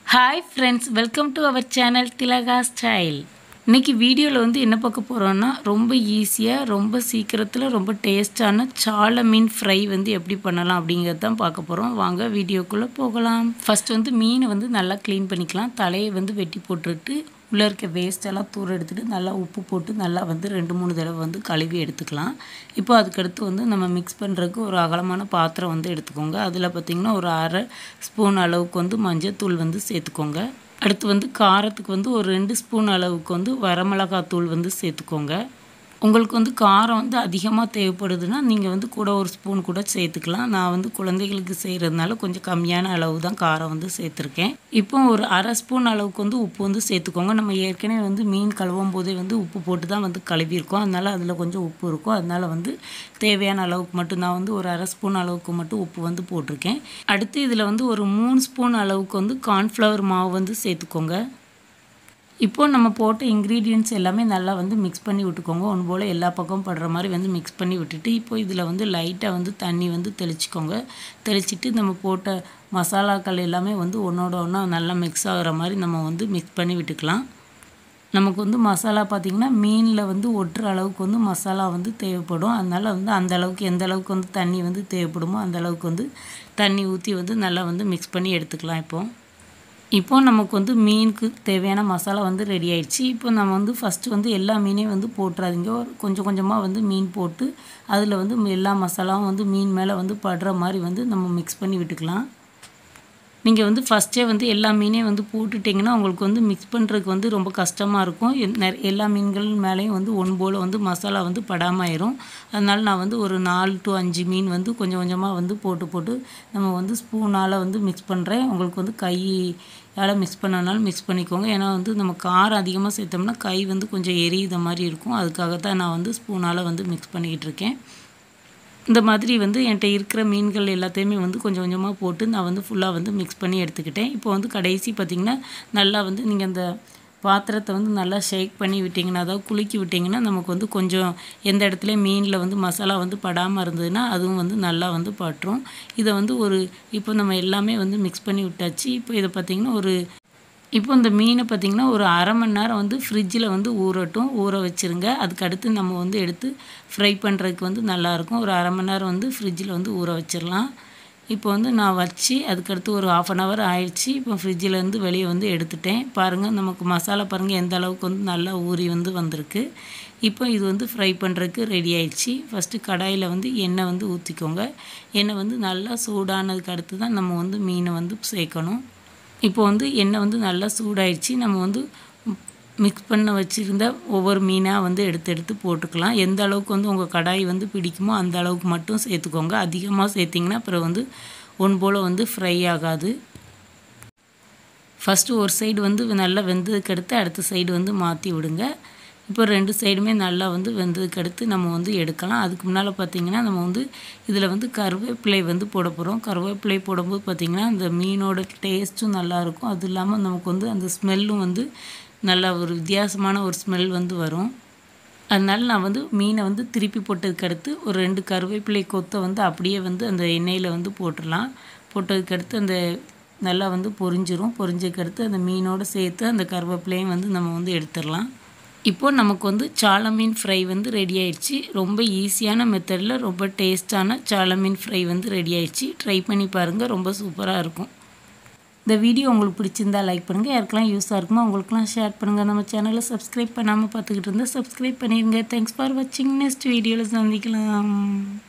Hi friends, welcome to our channel Tilaga Style. இன்னைக்கு வீடியோல என்ன பார்க்க போறோம்னா ரொம்ப ஈஸியா ரொம்ப சீக்கிரத்துல ரொம்ப டேஸ்டான சால மீன் ஃப்ரை எப்படி பண்ணலாம் அப்படிங்கறத தான் பார்க்க போறோம். வாங்க வீடியோக்குள்ள போகலாம். ஃபர்ஸ்ட் மீனை நல்லா க்ளீன் பண்ணிக்கலாம். தலையை வெட்டி போட்டுட்டு உள்ள இருக்க வேஸ்ட் எல்லாம் தூர எடுத்துட்டு நல்லா உப்பு போட்டு நல்லா 2-3 தடவை கழுவி எடுத்துக்கலாம். இப்போ அதுக்கு அடுத்து நம்ம மிக்ஸ் பண்றதுக்கு ஒரு அகலமான பாத்திரம் எடுத்துக்கோங்க. அதுல பாத்தீங்கன்னா ஒரு 1/2 ஸ்பூன் அளவுக்கு மஞ்சள் தூள் சேர்த்துக்கோங்க. அடுத்து காரத்துக்கு ஒரு 2 ஸ்பூன் அளவுக்கு வரமிளகாய் தூள் சேர்த்துக்கோங்க. உங்களுக்கு காரம் அதிகமா தேவைப்படுதுன்னா நீங்க கூட ஒரு ஸ்பூன் கூட சேர்த்துக்கலாம். நான் குழந்தைகளுக்கு செய்யிறதுனால கொஞ்சம் கம்மியான அளவு தான் காரம் சேர்த்திருக்கேன். இப்போ ஒரு 1/2 ஸ்பூன் அளவுக்கு உப்பு சேர்த்துக்கோங்க. நம்ம ஏற்கனவே மீன் கழுவும்போதே உப்பு போட்டு தான் கழுவி இருக்கோம். அதனால அதுல கொஞ்சம் உப்பு இருக்கும். அதனால தேவையான அளவுக்கு மட்டும் நான் ஒரு 1/2 ஸ்பூன் அளவுக்கு மட்டும் உப்பு போட்டுருக்கேன். அடுத்து இதுல ஒரு 3 ஸ்பூன் அளவுக்கு கார்ன் ஃப்ளவர் மாவு சேர்த்துக்கோங்க. இப்போ நம்ம போட்ட இன்கிரிடியன்ட்ஸ் எல்லாமே நல்லா மிக்ஸ் பண்ணி விட்டுக்கோங்க. ஒன்று போல எல்லா பக்கமும் படுற மாதிரி மிக்ஸ் பண்ணி விட்டுட்டு இப்போ இதில் லைட்டா தண்ணி தெளிச்சுக்கோங்க. தெளிச்சிட்டு நம்ம போட்ட மசாலாக்கள் எல்லாமே ஒண்ணோட ஒண்ணா நல்லா மிக்ஸ் ஆகுற மாதிரி நம்ம மிக்ஸ் பண்ணி விட்டுக்கலாம். நமக்கு மசாலா பாத்தீங்கன்னா மீன்ல ஒட்டுற அளவுக்கு மசாலா தேவைப்படும். அதனால அந்த அளவுக்கு எந்த அளவுக்கு தண்ணி தேவைப்படுமோ அந்த அளவுக்கு தண்ணி ஊத்தி நல்லா மிக்ஸ் பண்ணி எடுத்துக்கலாம் இப்போ நமக்கு மீனுக்கு தேவையான மசாலா ரெடி ஆயிடுச்சு. இப்போ நம்ம ஃபர்ஸ்ட் எல்லா மீனையும் போட்றாதீங்க. கொஞ்சம் கொஞ்சமா மீன் போட்டு அதுல எல்லா மசாலாவும் மீன் மேல படுற மாதிரி நம்ம மிக்ஸ் பண்ணி விட்டுக்கலாம். நீங்க ஃபர்ஸ்டே எல்லா மீனையும் போட்டுட்டீங்கன்னா உங்களுக்கு மிக்ஸ் பண்றதுக்கு ரொம்ப கஷ்டமா இருக்கும். எல்லா மீன்கள் மேலயும் ஒன் போல மசாலா படாம ஆயிரும். அதனால நான் ஒரு 4 to 5 மீன் கொஞ்சம் கொஞ்சமா போட்டு நம்ம ஸ்பூனால மிக்ஸ் பண்றேன். உங்களுக்கு கையால மிக்ஸ் பண்ணனாலும் மிக்ஸ் பண்ணிக்கோங்க. ஏன்னா நம்ம காரம் அதிகமா சேர்த்தோம்னா கை கொஞ்சம் எரியுத மாதிரி இருக்கும். அதுக்காக தான் நான் ஸ்பூனால மிக்ஸ் பண்ணிக்கிட்டு இருக்கேன். இந்த மாதிரி என்கிட்ட இருக்கிற மீன்கள் எல்லாத்தையுமே கொஞ்சம் கொஞ்சமா போட்டு நான் ஃபுல்லா மிக்ஸ் பண்ணி எடுத்துக்கிட்டேன். இப்போ கடைசி பாத்தீங்கன்னா நல்லா நீங்க அந்த பாத்திரத்தை நல்லா ஷேக் பண்ணி விட்டீங்கன்னா அதாவது குலுக்கி விட்டீங்கன்னா நமக்கு கொஞ்சம் எந்த இடத்துல மீன்ல மசாலா படாம இருந்ததுன்னா அதுவும் நல்லா பற்றும். இத ஒரு இப்போ நம்ம எல்லாமே மிக்ஸ் பண்ணி விட்டாச்சு. இப்போ இத பாத்தீங்கன்னா இப்போ இந்த மீனை பாத்தீங்கன்னா ஒரு 1/2 மணி நேரம் ஃப்ரிட்ஜ்ல ஊறட்டும். ஊற வச்சிருங்க. அதுக்கு அடுத்து நம்ம எடுத்து ஃப்ரை பண்றதுக்கு நல்லா இருக்கும். ஒரு 1/2 மணி நேரம் ஃப்ரிட்ஜ்ல ஊற வச்சிரலாம். இப்போ நான் வச்சு அதுக்கு அடுத்து ஒரு 1/2 an hour ஆயிடுச்சு. இப்போ ஃப்ரிட்ஜ்ல இருந்து வெளிய எடுத்துட்டேன். பாருங்க நமக்கு மசாலா பாருங்க எந்த அளவுக்கு நல்லா ஊறி வந்திருக்கு. இப்போ இது ஃப்ரை பண்றதுக்கு ரெடி ஆயிடுச்சு. ஃபர்ஸ்ட் கடாயில எண்ணெய் ஊத்திக்கோங்க. எண்ணெய் நல்லா சூடானதுக்கு அடுத்து தான் நம்ம மீனை சேர்க்கணும். இப்போ எண்ணெய் நல்லா சூடாயிருச்சு. நம்ம மிக்ஸ் பண்ண வச்சிருந்த ஒவ்வொரு மீனா எடுத்து போட்டுக்கலாம். எந்த அளவுக்கு உங்க கடாய் பிடிக்குமோ அந்த அளவுக்கு மட்டும் சேர்த்துக்கோங்க. அதிகமா சேர்த்தீங்கன்னா அப்புறம் ஒன் போல ஃப்ரை ஆகாது. ஃபர்ஸ்ட் ஒரு சைடு நல்லா வெந்ததுக்கு அடுத்து அடுத்த சைடு மாத்தி விடுங்க. இப்போ 2 சைடுமே நல்லா வெந்ததுக்கு அடுத்து நம்ம எடுக்கலாம். அதுக்கு முன்னால பாத்தீங்கன்னா நம்ம இதுல கருவேப்பிலை போட போறோம். கருவேப்பிலை போடும்போது பாத்தீங்கன்னா அந்த மீனோட டேஸ்டும் நல்லா இருக்கும். அது இல்லாம நமக்கு அந்த ஸ்மெல்லும் நல்ல ஒரு வித்தியாசமான ஒரு ஸ்மெல் வரும். அதனால நான் மீனை திருப்பி போட்டதுக்கு அடுத்து ஒரு 2 கருவேப்பிலை கொத்த அப்படியே அந்த எண்ணெயில போட்டுறலாம். போட்டதுக்கு அடுத்து அந்த நல்லா பொரிஞ்சிரும். பொரிஞ்சதுக்கு அடுத்து அந்த மீனோட சேர்த்து அந்த கருவேப்பிலையும் நம்ம எடுத்துறலாம். இப்போ நமக்கு சால மீன் ஃப்ரை ரெடி ஆயிடுச்சு. ரொம்ப ஈஸியான மெத்தட்ல ரொம்ப டேஸ்டான சால மீன் ஃப்ரை ரெடி ஆயிடுச்சு. ட்ரை பண்ணி பாருங்க. ரொம்ப சூப்பரா இருக்கும். இந்த வீடியோ உங்களுக்கு பிடிச்சிருந்தா லைக் பண்ணுங்க. யாருக்கெல்லாம் யூஸா இருக்குமோ அவங்களுக்கெல்லாம் ஷேர் பண்ணுங்க. நம்ம சேனலை சப்ஸ்கிரைப் பண்ணாம பார்த்துக்கிட்டு இருந்தா சப்ஸ்கிரைப் பண்ணிருங்க. தேங்க்ஸ் ஃபார் வாட்சிங். நெக்ஸ்ட் வீடியோல சந்திக்கலாம்.